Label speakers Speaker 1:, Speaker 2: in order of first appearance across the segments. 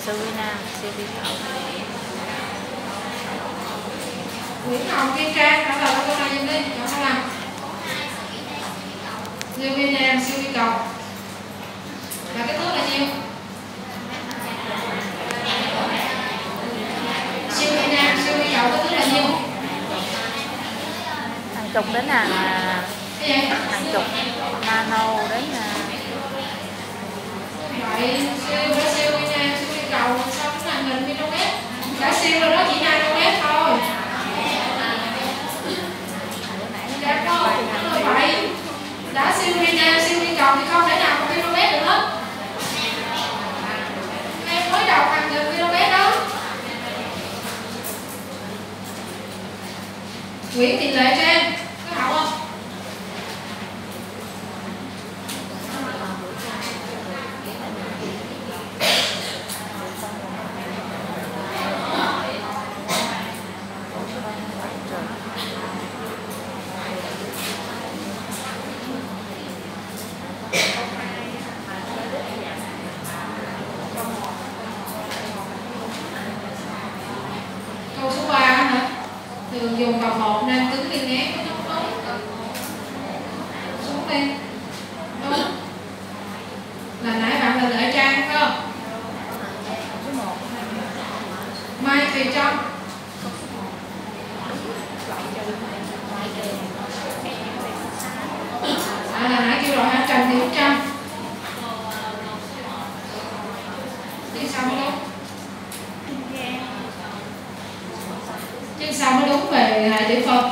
Speaker 1: Suriname, siêu vi cầu.
Speaker 2: Nguyễn Hồng Kiên Trang trả lời câu này giùm đi, chọn câu nào? Siêu vi nam, siêu vi cầu. Và cái thước là nhiêu? Siêu vi nam, siêu vi cầu, cái thước là nhiêu?
Speaker 1: Hàng chục đến hàng chục nano đến
Speaker 2: vậy siêu vi nam, siêu vi cầu sao cũng là nghìn micromet. Đã siêu rồi đó chỉ nanomet thôi. Dạ không, đúng rồi vậy. Đã siêu vi nam, siêu vi cầu thì không thể nào có micromet được hết. Em mới đọc hàng nghìn micromet đó. Nguyễn Thị Lệ Trang có học không? Câu số 3 hả? Thường dùng vào một nam tính viên nén có nóng nóng xuống đi. Đúng. Là nãy bạn là Lệ Trang phải không? Mai Thùy Trâm. Là nãy kêu rồi hả? Trần Thị Út Trâm. Chứ sao mới đúng? Chứ sao mới đúng về hệ tiểu phân?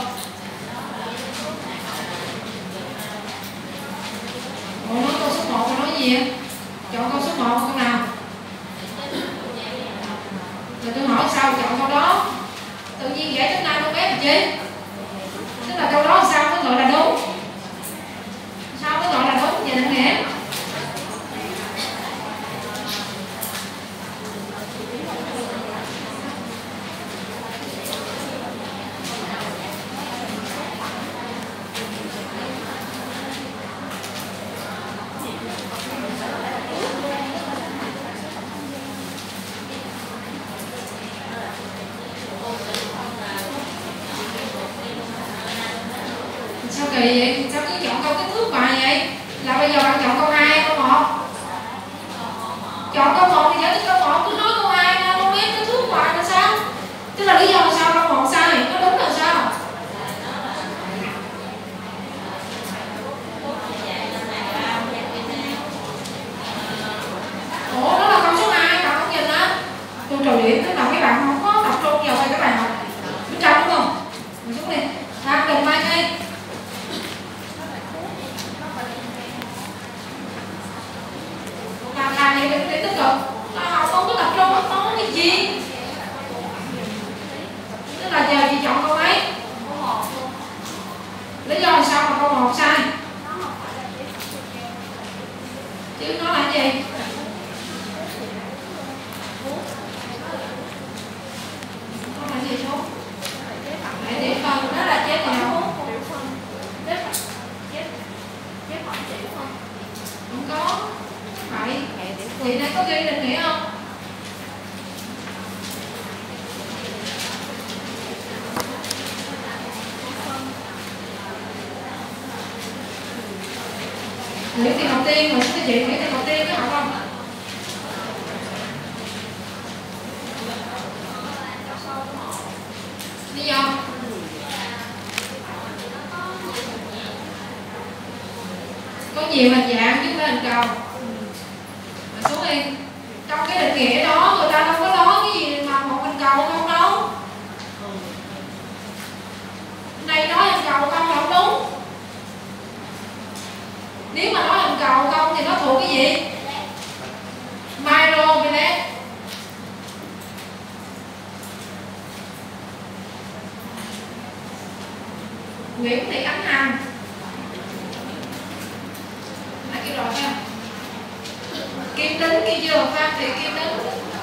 Speaker 2: Ủa nói câu số 1 là nói gì á? Chọn câu số 1 câu nào? Rồi tôi hỏi sao chọn câu đó? Tự nhiên giải thích nanomet là chi? Tức là câu đó là sao mới gọi là đúng? Sao mới gọi là đúng? Vậy định nghĩa. Sao kỳ vậy? Sao cứ chọn câu kích thước hoài vậy? Là bây giờ bạn chọn câu 2, câu 1. Chọn câu 1 thì giải thích câu 1, cứ nói câu 2 nanomet kích thước hoài là sao? Tức là lý do là sao câu 1 sai, nó đúng là sao? Ủa đó là câu số 2, bạn không nhìn á. Tôi trò luyện tức là mấy bạn không có tập trung vào cái bài học bên trong đúng không? Mình xuống đi. Làm đừng mai ngay. Làm vậy để tích cực. Học không có tập trung không có cái gì. Tức là giờ chị chọn câu mấy? Câu 1. Lý do là sao mà câu 1 sai? Chứ nó là gì? Nó là gì số? Hệ tiểu phân đó là chế nào? Không có. Vậy thì đây có ghi định nghĩa không? Nguyễn Thị Ngọc Tiên mà số chị Nguyễn Thị Ngọc Tiên có học không? Lý do? Có nhiều hình dạng chứ không hình cầu. Mà xuống đi. Trong cái định nghĩa đó người ta đâu có nói cái gì mà một hình cầu không đâu. Đây nói hình cầu không là không đúng. Nếu mà nói hình cầu không thì nó thuộc cái gì? Microbillet. Nguyễn Thị Ánh Hằng. Nãy kêu rồi nha. Kim Tính kia chưa? Phan Thị Kim Tính.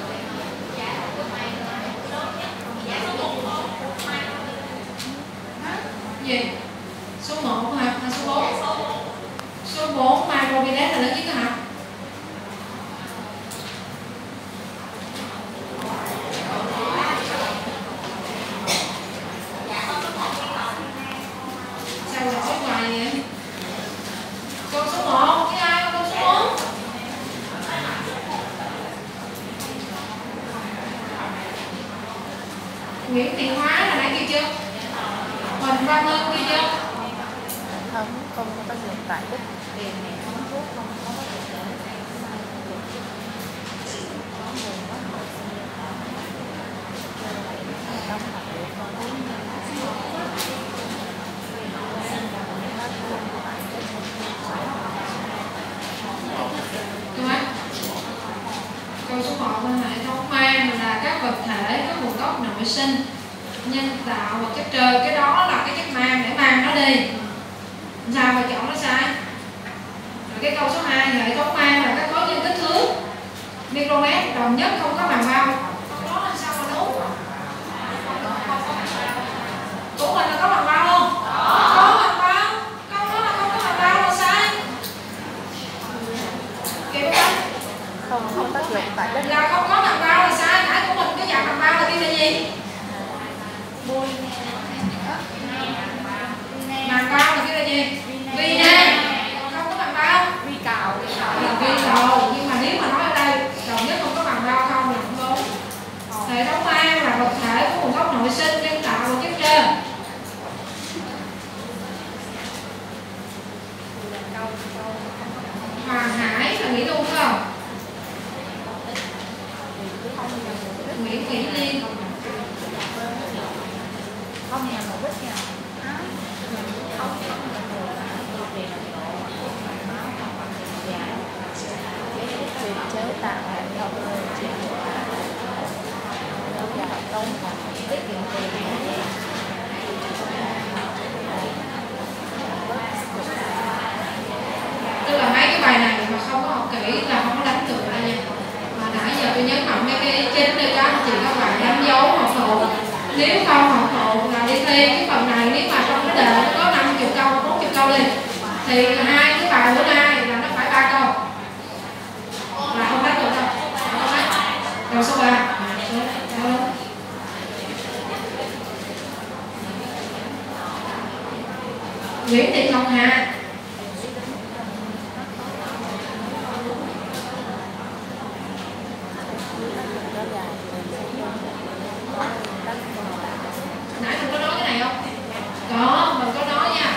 Speaker 2: Gì? Số 1 hả? Hay số 4? Số 4 microbillet là lớn nhất hả? Nguyễn Thị Hóa là nãy kia chưa? Huỳnh Văn Hưng kia chưa?
Speaker 1: Không có tác dụng tại tích tiền này không thuốc không có tác dụng
Speaker 2: câu số 1 là hệ thống mang là các vật thể có nguồn gốc nội sinh, nhân tạo và chất trời. Cái đó là cái chất mang để mang nó đi. Sao mà chọn nó sai? Rồi cái câu số 2 hệ thống mang là các khối nhân kích thước micromet đồng nhất không có bằng bao. Câu đó là sao mà đúng? Của mình là có bằng bao không? Có bằng bao. Câu đó là không có bằng bao là sai. Kịp không?
Speaker 1: Không tác dụng tại đất.
Speaker 2: Là không có bằng bao là sai. Nãy của mình cái dạng bằng bao là kia là gì? Bằng bao là kia là gì? Vi nè. Không có bằng bao.
Speaker 1: Vi cào.
Speaker 2: Là vi cầu. Nhưng mà nếu mà nói ở đây đồng nhất không có bằng bao không là không đúng. Hệ thống mang là vật thể có nguồn gốc nội sinh, nhân tạo và chất trên. Hoàng Hải là Mỹ Dung phải không? Nguyễn Thị Liên
Speaker 1: Không nhầm một bích nha. Chế tạo hệ thống chuyển công tiết kiệm tiền.
Speaker 2: Tức là mấy cái bài này mà không có học kỹ là không có đánh được lại nha. Mà nãy giờ tôi nhấn mạnh mấy cái chính đây các anh chị các bạn đánh dấu học phụ. Nếu không học phụ là đi thi cái phần này, nếu mà trong cái đề nó có 50 câu, 40 câu đi thì hai cái bài bữa nay là nó phải 3 câu là không đánh được đâu. Không đánh. Câu số 3 Nguyễn Thị Ngọc Hà. Nãy mình có nói cái này không? Có, mình có nói nha.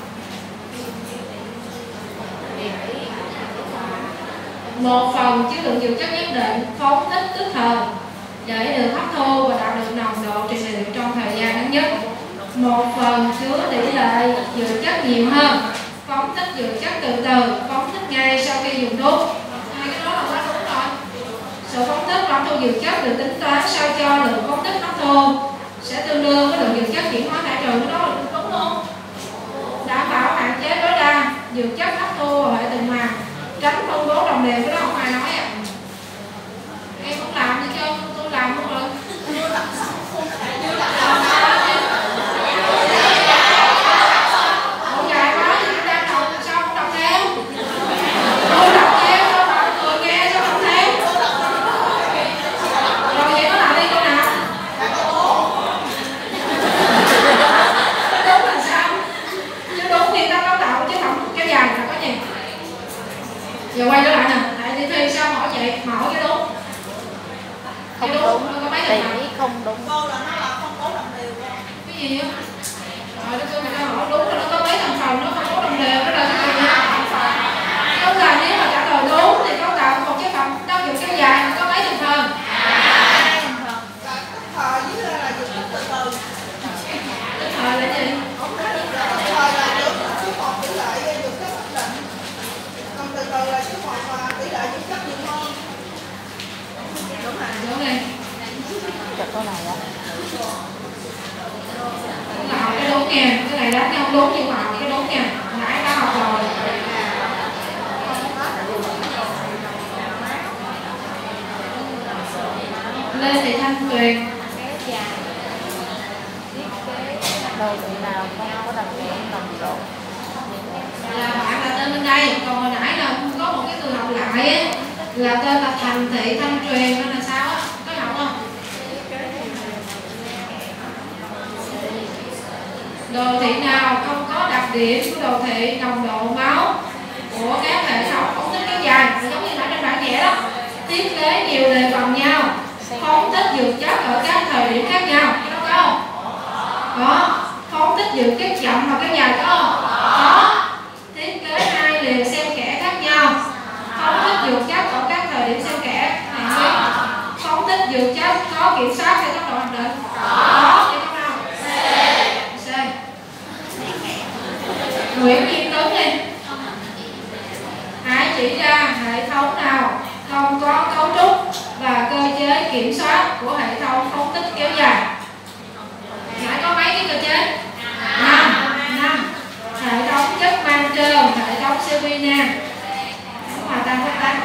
Speaker 2: Một phần chứa lượng dược chất nhất định phóng thích tức thời để được hấp thu và đạt được nồng độ trị liệu trong thời gian ngắn nhất. Một phần chứa tỷ lệ dược chất nhiều hơn phóng thích dược chất từ từ, phóng thích ngay sau khi dùng thuốc. Hai cái đó là quá đúng rồi. Sự phóng thích hấp thu dược chất được tính toán sao cho lượng phóng thích hấp thu sẽ tương đương với lượng dược chất chuyển hóa thải trừ. Cái đó là đúng luôn. Đảm bảo hạn chế tối đa dược chất hấp thu vào hệ tuần hoàn, tránh phân bố đồng đều. Cái đó không ai nói à. Em không làm gì chứ tôi làm luôn rồi. Ủa dài quá thì tôi đang đọc sao không đọc theo? Tôi đọc theo sao đọc người nghe sao không theo? Rồi vậy nó lại đi câu nào? Đúng là sao? Chứ đúng thì ta cấu tạo chứ không kéo dài là có gì. Giờ quay trở lại nè, tại đi thi sao hỏi vậy mà hỏi cái đúng.
Speaker 1: Không
Speaker 2: đúng,
Speaker 1: đúng,
Speaker 2: có mấy
Speaker 1: tỷ
Speaker 2: lần
Speaker 1: không đúng.
Speaker 3: Câu là nó là không có đồng đều.
Speaker 2: cái gì á? Rồi tôi người ta hỏi đúng là nó có mấy thành phần, nó không có đồng đều, đó là cái gì nha? Tức là nếu mà trả lời đúng thì cấu tạo một chế phẩm tác dụng kéo dài nó có mấy thành phần?
Speaker 3: Tức thời với là dược chất từ từ.
Speaker 2: Tức thời là gì?
Speaker 3: Tức thời là dược số 1 tỷ lệ dược chất ổn định. Còn từ từ là số 1 là tỷ lệ dược chất nhiều hơn. Đúng rồi.
Speaker 2: Đúng này.
Speaker 1: Chật câu này á.
Speaker 2: Là học cái đúng nha, cái này đánh nhau đúng nhưng mà học cái đúng nha. Nãy đã học rồi. Lê Thị Thanh Tuyền.
Speaker 1: Đâu từ nào không có đặc điểm nồng độ.
Speaker 2: Là bạn là tên bên đây, còn hồi nãy là có một cái từ học lại á, là tên là Thành Thị Thanh Tuyền nên là sao á? Có học không? Đồ thị nào không có đặc điểm của đồ thị nồng độ máu của các hệ thống phóng thích kéo dài, giống như ở trên bản vẽ đó, thiết kế nhiều đề bằng nhau, phóng thích dược chất ở các thời điểm khác nhau, cái đó có Có. Phóng thích dự chất chậm và kéo dài có không? Có. Thiết kế hai liều xen kẽ khác nhau. Phóng thích dược chất ở các thời điểm xen kẽ. Phóng thích dược chất có kiểm soát theo tốc độ hạn định. Có. Vậy không nào? C. Nguyễn Kim Tuấn đi. Hãy chỉ ra hệ thống nào không có cấu trúc và cơ chế kiểm soát của hệ thống phóng thích kéo dài. Nãy có mấy cái cơ chế? 5. Hệ thống chất mang trơn, hệ thống Servina. Hòa tan phát tán.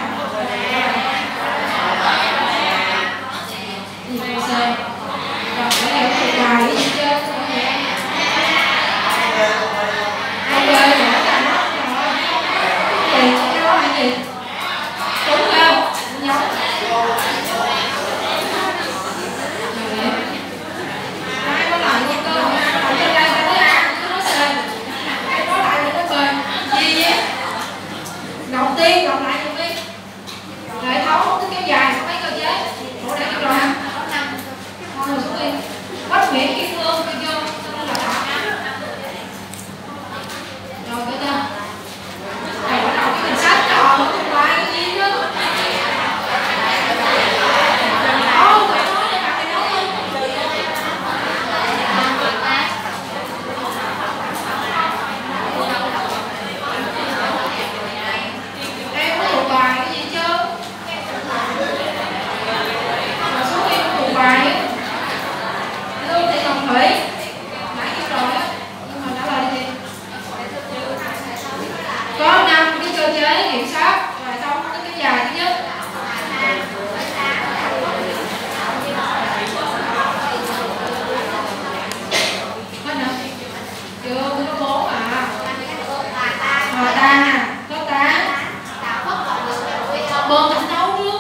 Speaker 2: Gì cô C? Rồi phải hiểu thuộc bài cái gì chứ? Ai chơi nữa cả nó. Tiền cái đó là gì? Đúng không? Nhóc. Ai có lại con cơ hội ai có lại trên đây ta nói A cứ nói C. Ai có lại thì nó B. Gì nhé? Đầu tiên đọc lại cho biết. Hệ thống phóng thích kéo dài có mấy cơ chế? Ủa đã được rồi hả? Ngồi xuống đi. Bách Nguyễn Kim Hương đi vô. Nó là đọc. Rồi cái chưa? Thầy bắt đầu cái mình sách rồi, không phải cái gì đó. Ô, phải nói đi, bạn phải nói đi. Em có thuộc bài cái gì chứ? Rồi xuống đi thuộc bài. Lương Thị Ngọc Thủy. Nãy kêu rồi á, nhưng mà trả lời đi. Có 5 cái cơ chế kiểm soát và hệ thống cái dài thứ nhất. Hết nữa. Chưa, có 4 à. Hòa tan nè, có 8. Bơm thẩm thấu trước.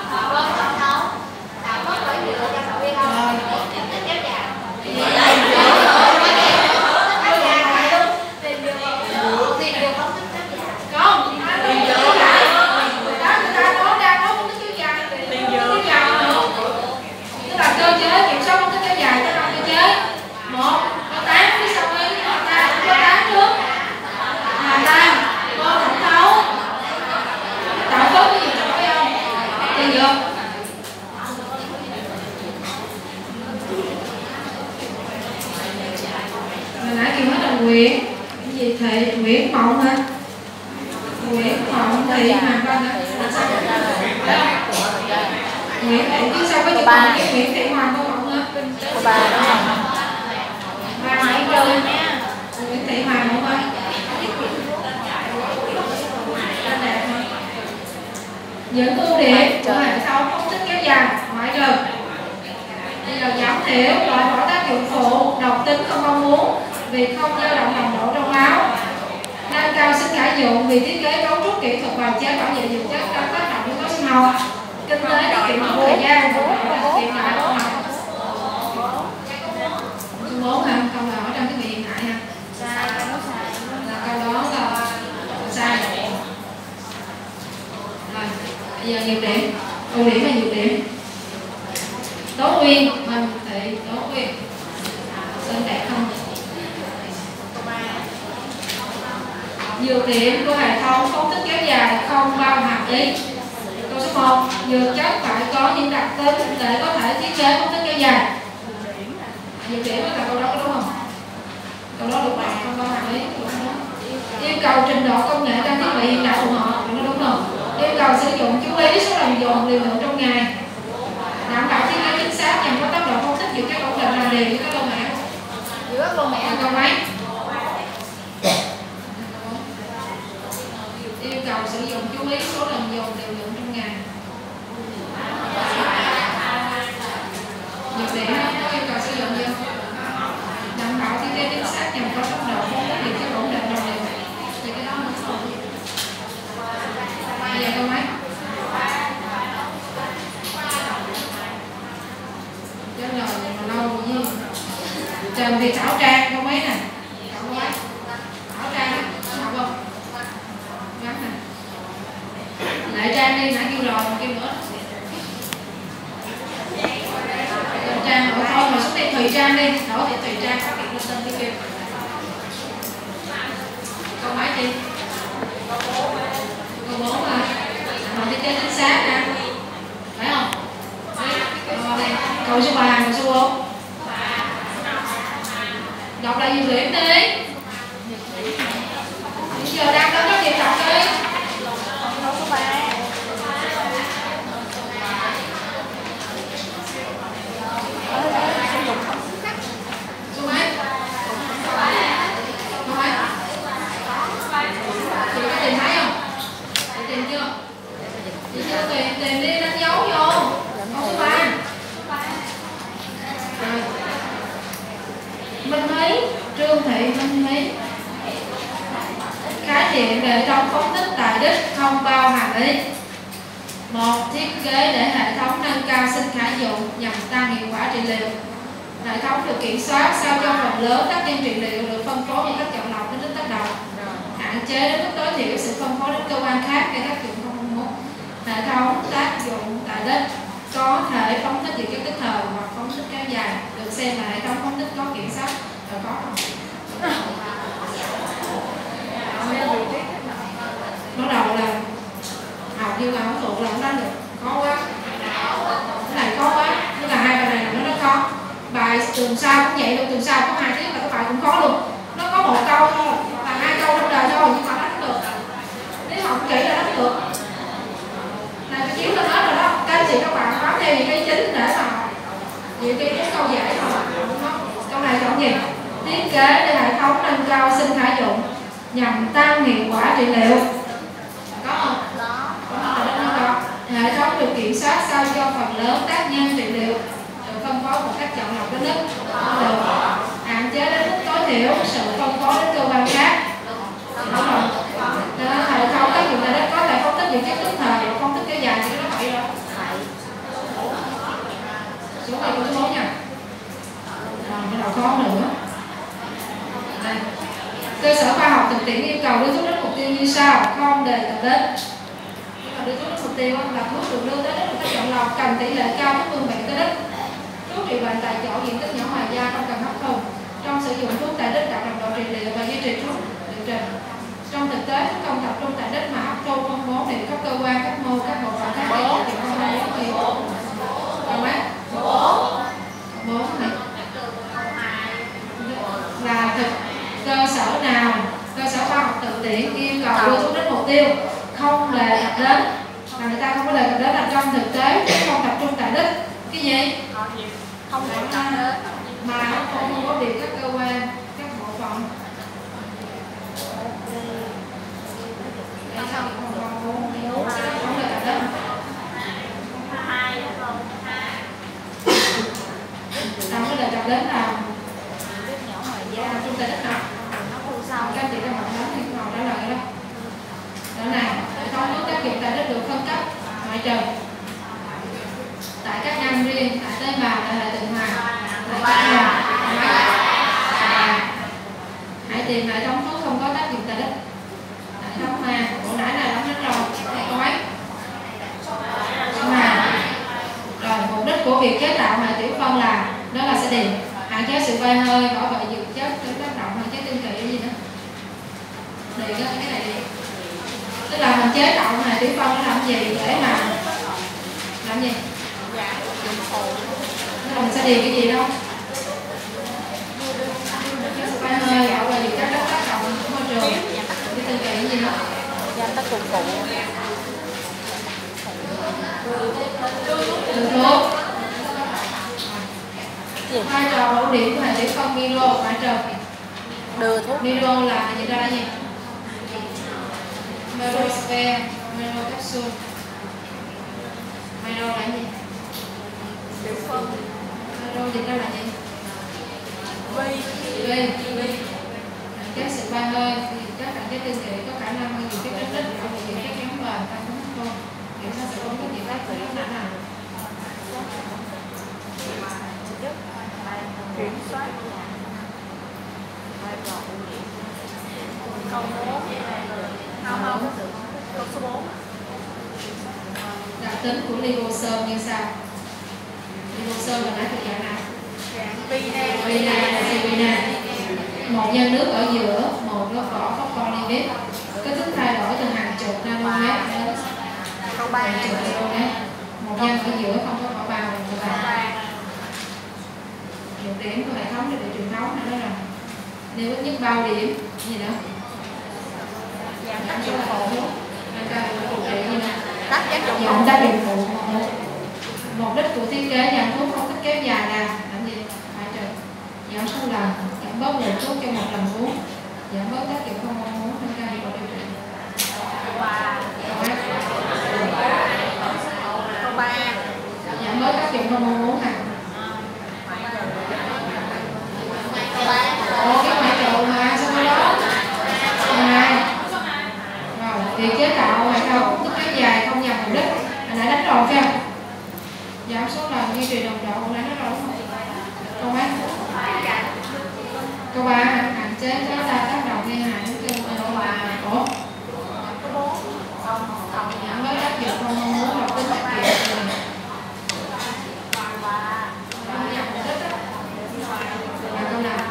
Speaker 2: Nguyễn gì Thị Nguyễn Mộng hả? Nguyễn Mộng Thị Hoàng Vân hả? Nguyễn Thị chứ sao có chữ Mộng cái Nguyễn Thị Hoàng có Mộng hả?
Speaker 1: Cô ba đó không?
Speaker 2: Hoàng Vân nha. Nguyễn Thị Hoàng Mộng hả? Đẹp hả? Những ưu điểm của hệ thống phóng thích kéo dài ngoại trừ. Bây giờ giảm thiểu loại bỏ tác dụng phụ độc tính không mong muốn vì không dao động nồng độ trong máu, nâng cao sức khả dụng vì thiết kế cấu trúc kỹ thuật bào chế bảo vệ dược chất trong tác động yếu tố sinh học, kinh tế tiết kiệm một thời gian và tiện lợi công học. Số 4 hả? Câu nào ở trong thiết bị hiện đại hả? Câu đó là sai. Rồi, bây giờ nhược điểm, ưu điểm và nhược điểm. Tố Uyên, Minh Thị, Tố Uyên, xinh đẹp không? Nhược điểm của hệ thống phóng thích kéo dài không bao hàm ý. Câu số 1, dược chất phải có những đặc tính để có thể thiết kế phóng thích kéo dài. Nhược điểm là câu đó có đúng không? Câu đó đúng rồi, không bao hàm ý. Yêu cầu trình độ công nghệ trang thiết bị hiện đại phù hợp, nó đúng không? Yêu cầu sử dụng chú ý số lần dùng liều lượng trong ngày. Đảm bảo thiết kế chính xác nhằm có tốc độ phóng thích dược chất ổn định là đều với các lô mẹ.
Speaker 1: Giữa lô mẹ.
Speaker 2: Câu mấy? Yêu cầu sử dụng chú ý số lần dùng liều lượng trong ngày. Nhược điểm có yêu cầu sử dụng gì không? Đảm bảo thiết kế chính xác nhằm có tốc độ phóng thích dược chất ổn định là đều. Thì cái đó nó không. Bây giờ câu mấy? Chứ lời mà lâu gì? Trần Thị Thảo Trang câu mấy nè? Câu mấy? Thảo Trang á, học không? Gắn nè. Lại Trang đi, nãy kêu rồi, kêu nữa. Trần Trang, thôi mà xuống đây Thùy Trang đi, đổi thì Thùy Trang. Sơn cái kia. Câu mấy chị? Câu 4 mà. Hỏi thiết kế chính xác nè. Phải không? Câu số 3, câu số 4. Đọc lại nhiều điểm đi. Bây giờ đang có cái gì đọc đi.
Speaker 1: Câu số 3.
Speaker 2: Số mấy? Câu mấy? Chị có tìm thấy không? Chị tìm chưa? Chị chưa tìm đi đánh dấu vô. Câu số 3. Minh Thúy, Trương Thị Minh Thúy. Khái niệm hệ thống phóng thích tại đích không bao hàm ý. 1. Thiết kế để hệ thống nâng cao sinh khả dụng nhằm tăng hiệu quả trị liệu. Hệ thống được kiểm soát sao cho phần lớn tác nhân trị liệu được phân phối một cách chọn lọc đến đích tác động, hạn chế đến mức tối thiểu sự phân phối đến cơ quan khác gây tác dụng không mong muốn. Hệ thống tác dụng tại đích có thể phóng thích những chất tức thời hoặc phóng thích kéo dài, được xem là hệ thống phóng thích có kiểm soát. Có không? Bắt đầu là học như là không thuộc là không đánh được, khó quá. Cái này khó quá, tức là hai bài này nó rất khó. Bài tuần sau cũng vậy luôn, tuần sau có 2 tiết là các bài cũng khó luôn. Nó có 1 câu thôi, là 2 câu trong đời thôi nhưng mà đánh được. Nếu học kỹ là đánh được. Này cái chiếu lên hết rồi đó, các anh chị các bạn bám theo những cái chính để mà học. Nhiều khi cái câu dễ thôi. Câu này chọn gì? Thiết kế để hệ thống nâng cao sinh khả dụng nhằm tăng hiệu quả trị liệu. Có không? Có. Hệ thống được kiểm soát sao cho phần lớn tác nhân trị liệu được phân phối một cách chọn lọc đến mức được, hạn chế đến mức tối thiểu sự phân phối đến cơ quan khác. Đúng rồi. Hệ thống tác dụng tại đất có thể phóng thích những chất tức thời và phóng thích kéo dài thì nó vậy rồi. Số này có số 4 nha. Rồi cái đầu khó nữa. Đây. Cơ sở khoa học thực tiễn yêu cầu đưa thuốc đến mục tiêu như sau: không đề cập đến. Đưa thuốc đến mục tiêu là thuốc được đưa tới đích một cách chọn lọc, cần tỷ lệ cao thuốc phương tiện tới đích. Thuốc trị bệnh tại chỗ diện tích nhỏ ngoài da không cần hấp thụ. Trong sử dụng thuốc tại đích đạt nồng độ trị liệu và duy trì thuốc liệu trình. Trong thực tế thuốc không tập trung tại đích mà hấp thu phân bố đến các cơ quan, các mô, các bộ phận khác để thực hiện không ai giống gì. Còn mấy? 4 này. Là thực cơ sở nào, cơ sở khoa học thực tiễn yêu cầu đưa thuốc đến mục tiêu, không đề cập đến, mà người ta không có đề cập đến là trong thực tế không tập trung tại đích. Cái gì?
Speaker 1: Không đề cập đến
Speaker 2: mà không có việc các cơ quan, các bộ phận. Không đề cập đến. Không có đề cập đến là
Speaker 1: nhỏ ngoài da.
Speaker 2: tập trung tại đích nào? Các chị đang học nói thì ngồi trả lời đó. Đó này, hệ thống nước tác dụng tại đích được phân cấp ngoại trừ tại các gan riêng, tại tế bào, tại hệ tuần hoàn, tại các hãy tìm hệ thống thuốc không có tác dụng tại đích. Hệ thống mà bộ nãy này đóng hết rồi. Đây có mấy? Rồi mục đích của việc chế tạo hệ tiểu phân là đó là sẽ điền hạn chế sự bay hơi, bảo vệ dược chất, chống tác động, hạn chế tinh kỳ gì nữa. Điền cái này điền. Tức là mình chế tạo hệ tiểu phân để làm gì? Để mà làm gì? Tức là mình sẽ điền cái gì đâu? Sự bay hơi, bảo vệ dược chất, chống tác động môi trường, cái tinh kỳ gì nữa?
Speaker 1: Danh tác dụng phụ.
Speaker 2: Đường thuốc. Vai trò ưu điểm của hệ tiểu phân miro ngoại trừ.
Speaker 1: Đưa thuốc.
Speaker 2: Miro là gì ra là gì? Merosphere, Mero capsule. Mero là gì?
Speaker 1: Tiểu phân.
Speaker 2: Mero dịch ra là gì? Vi. Hạn chế sự bay hơi, các hạn chế tinh thể có khả năng nhiều chất rất rất bảo vệ những chất ngắn bền, tăng tính hấp thu, kiểm soát sự ổn định các sự rất nặng.
Speaker 1: Kiểm soát vai trò ưu điểm. Câu 4. Câu số 4.
Speaker 2: Đặc tính của liposome như sau. Liposome là nãy thuộc dạng nào?
Speaker 1: Dạng pina.
Speaker 2: Pina là gì? Pina. một nhân nước ở giữa, một lớp vỏ phospholipid. Kích thước thay đổi từ hàng chục nanomet đến hàng chục nanomet. Một nhân ở giữa không có vỏ bao. Nhược điểm của hệ thống điều trị truyền thống này đó là nêu ít nhất bao điểm gì nữa. Giảm số phụ, nâng cao hiệu quả trị như này. Giảm tác dụng phụ. Mục đích của thiết kế giảm thuốc không thích kéo dài là làm gì? Phải trừ. Giảm số lần, giảm bớt lượng thuốc trong một lần uống, giảm bớt tác dụng không mong muốn, nâng cao hiệu quả điều trị. Giảm bớt tác dụng không mong muốn hả? Cái ngoại trụ mà sao đó? Rồi, việc chế tạo hệ thống thức kéo dài không nhằm mục đích. Anh đã đánh rồi chưa? Giảm số lần duy trì đồng độ cũng đã nói rồi đúng không? Câu mấy? Câu 3 hạn chế tối đa tác động gây hại đến cơ thể. Ủa? Giảm bớt tác dụng không mong muốn độc tính tác dụng. Không nhằm mục đích đó. Là câu nào?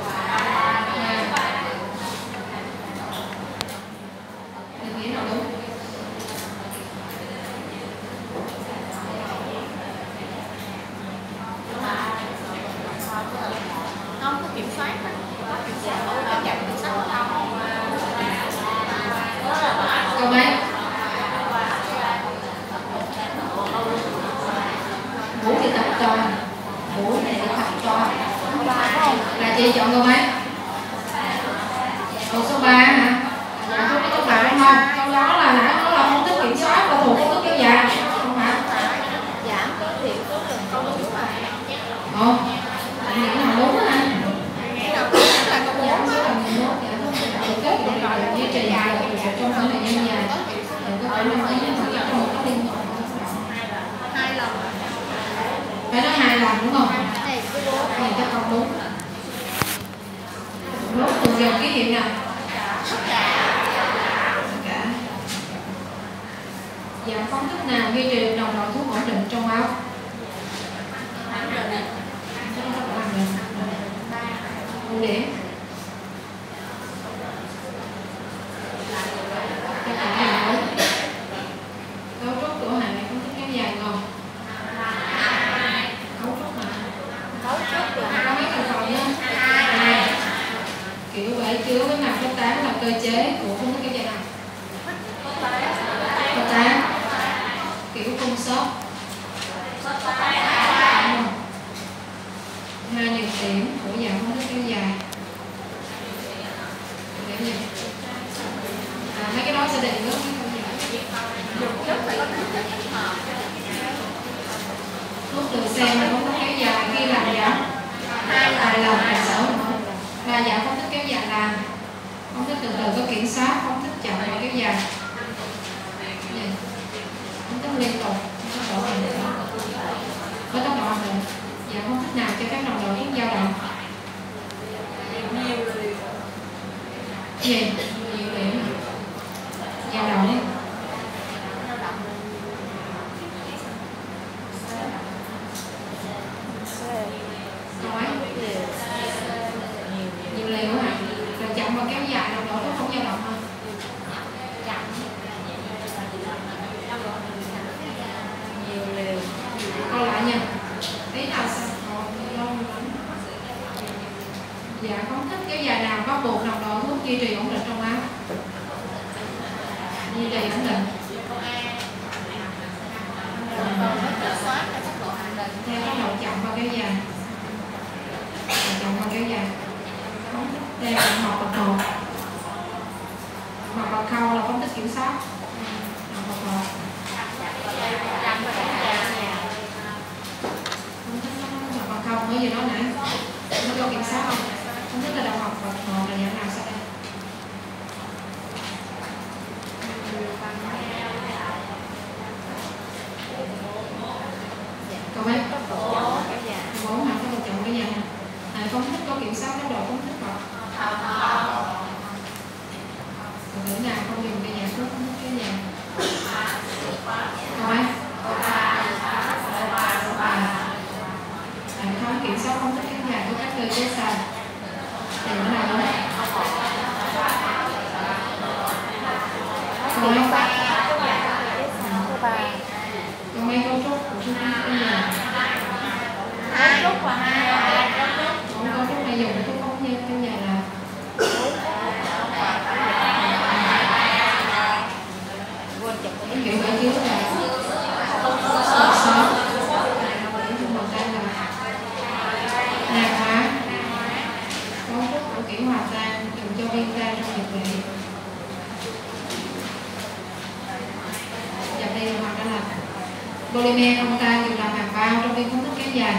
Speaker 2: Định nghĩa nào đúng?
Speaker 1: Không có kiểm soát, có kiểm soát không chậm kiểm soát không.
Speaker 2: Câu mấy? Vũ thì tập toàn, Vũ này là tập toàn. Là chị chọn câu mấy? Câu số 3 hả? Dạ không có các bạn đúng không? Câu đó là nãy nó là công thức kiểm soát và thuộc công thức kéo dài, không phải?
Speaker 1: Giảm tối thiểu số lần câu đúng mà.
Speaker 2: Ồ, bạn nghĩ nào đúng hả?
Speaker 1: Là câu
Speaker 2: Giảm số lần nhiều nốt, giảm số lần thực tế của mình duy trì dài trong khoảng thời gian dài. Có khả năng ý mà trong một cái liên tục.
Speaker 1: 2 lần.
Speaker 2: Phải nói 2 lần đúng không?
Speaker 1: Này cái bố
Speaker 2: Này chắc không đúng. Nốt từ dòng ký hiệu nào?
Speaker 1: tất cả.
Speaker 2: Dạng phóng thích nào duy trì được nồng độ thuốc ổn định trong máu? Ưu điểm. Các bạn nhìn thấy cấu trúc của hệ phóng thích kéo dài gồm cấu trúc mà có mấy thành phần nhé. Kiểu bể chứa với mặt phốt tán là cơ chế của phóng thích kéo dài nào? Phốt tán. Kiểu phun xốp. Hai nhược điểm của dạng phóng thích kéo dài. Điểm gì? Mấy cái đó sẽ định đó. Thuốc từ xem là phóng thích kéo dài khi làm giảm 2 lần là sở và giảm phóng thích kéo dài là phóng thích từ từ có kiểm soát, phóng thích chậm và kéo dài. Phóng thích liên tục với tốc độ ổn định. Dạng phóng thích nào cho phép nồng độ thuốc dao động? Gì? Nhiều điểm dao động. Nói nhiều liều hả? Rồi chậm và kéo dài nồng độ thuốc không dao động hơn.
Speaker 1: Nhiều liều.
Speaker 2: Coi lại nha. Ý là sao? Dạ phóng thích kéo dài nào bắt buộc nồng độ thuốc duy trì ổn định trong máu? Duy trì ổn định. Theo tốc độ chậm và kéo dài. Chậm và kéo dài. Phóng thích đây là một bậc một. Một bậc khâu là phóng thích kiểm soát. Một bậc một. Một bậc không có gì đó nãy. Nó có kiểm soát không? Phóng thích là đầu học bậc một là dạng nào sau đây? Câu mấy? Bốn hả? Có một chọn cái gì nè? Phóng thích có kiểm soát tốc độ phóng thích không? Còn điểm nào không dùng cái dạng thuốc phóng thích cái gì? Câu mấy? Hệ thống kiểm soát phóng thích kéo dài của các cơ chế sau. Thì nó là đúng. dài.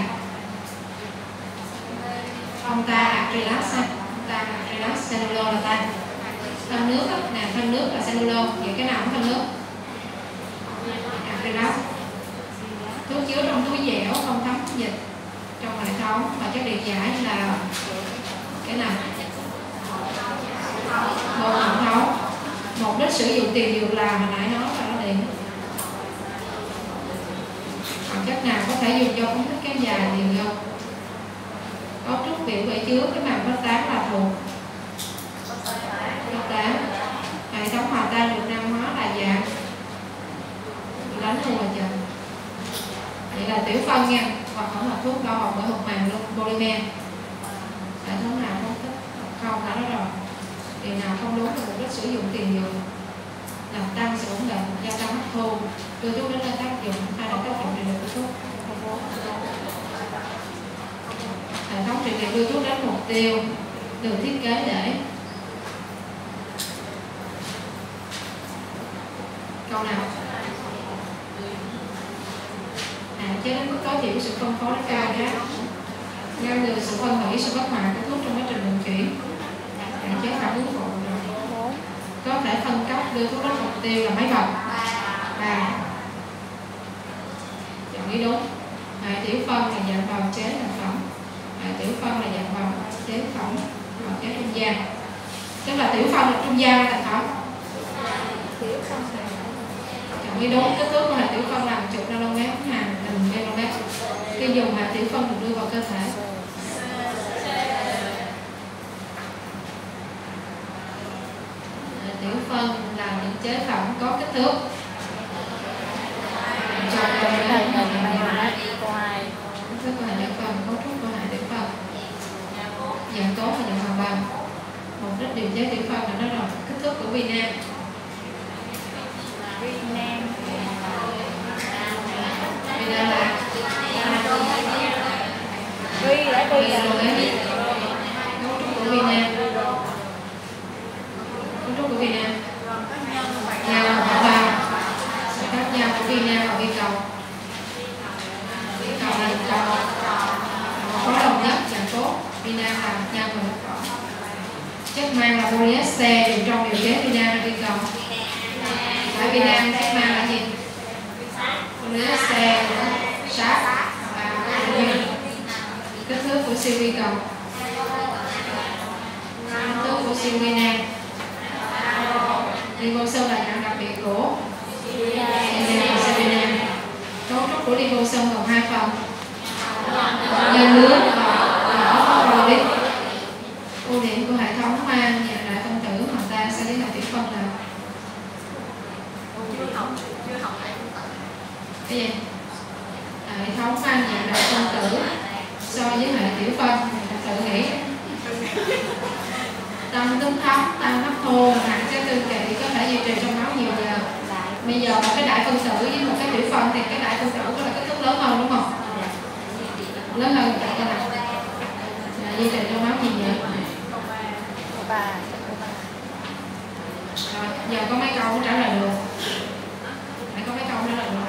Speaker 2: Ông ta là relax, ông ta là relax, cellulo là tan. Thân nước nè, thân nước là cellulo, vậy cái nào cũng thân nước. Relax. Thuốc chứa trong túi dẻo không thấm dịch trong hệ thống và chất điện giải là cái nào? Bột thẩm thấu. Mục đích sử dụng tiền dược là hồi nãy nói là nó điện. Còn chất nào có thể dùng cho phóng thích kéo dài liền không? Cấu trúc biểu bể chứa cái màng phát tán là thuộc phát tán. Hệ thống hòa tan được nam hóa là dạng đánh luôn là chậm. Vậy là tiểu phân nha, hoặc hỗn hợp thuốc bao bọc bởi hộp màng polymer. Hệ thống nào không thích không đã nói rồi. Điều nào không đúng là mục đích sử dụng tiền dược làm tăng sự ổn định, gia tăng hấp thu, đưa thuốc đến nơi tác dụng hay là tác dụng trị liệu của thuốc. Hệ thống trị liệu đưa thuốc đến mục tiêu được thiết kế để câu nào hạn chế đến mức tối thiểu sự phân phối cao giá, ngăn ngừa sự phân hủy, sự bất hòa của thuốc trong quá trình vận chuyển, hạn chế phản ứng phụ, có thể phân cấp đưa thuốc đến mục tiêu là mấy bậc. Chọn ý đúng. Hệ tiểu phân là dạng bào chế thành phẩm. Hệ tiểu phân là dạng bào chế phẩm, bào chế trung gian. Tức là tiểu phân là trung gian thành phẩm. Chọn ý đúng. Kích thước của hệ tiểu phân là 10 nanomet hàng 1000 nanomet. Khi dùng hệ tiểu phân được đưa vào cơ thể. Tiểu phân là những chế phẩm có kích thước kích thước của hệ tiểu phân, cấu trúc của hệ tiểu phân, dạng tố và dạng hòa bằng. Mục đích điều chế tiểu phân là nó rồi kích thước của vi nang. Vi nang là vi là cấu trúc của vi nang. Cấu trúc của vi nang nhau và bao sẽ khác nhau của vi nang và vi cầu. Vi cầu là cầu có đồng nhất dạng cốt, vi nang là nhau và đất cỏ. Chất mang là polyester dùng trong điều chế vi nang và vi cầu. Tại vi nang chất mang là gì? Polyester, sáp và polymer. Kích thước của siêu vi cầu, kích thước của siêu vi nang. Liposome là dạng đặc biệt của Serenam. Cấu trúc của liposome gồm 2 phần: nhân lứa và protein. Ưu điểm của hệ thống mang dạng đại phân tử mà ta sẽ lấy là tiểu phân là cái gì? Hệ thống mang dạng đại phân tử so với hệ tiểu phân tự nghĩ tăng tính thấm, tăng hấp thu, hạn chế tư kỳ, có thể duy trì trong máu nhiều giờ. Bây giờ một cái đại phân tử với một cái tiểu phân thì cái đại phân tử có là kích thước lớn hơn đúng không? Lớn hơn cái nào? Duy trì trong máu nhiều giờ. Rồi, giờ có mấy câu trả lời được. Có mấy câu trả lời được.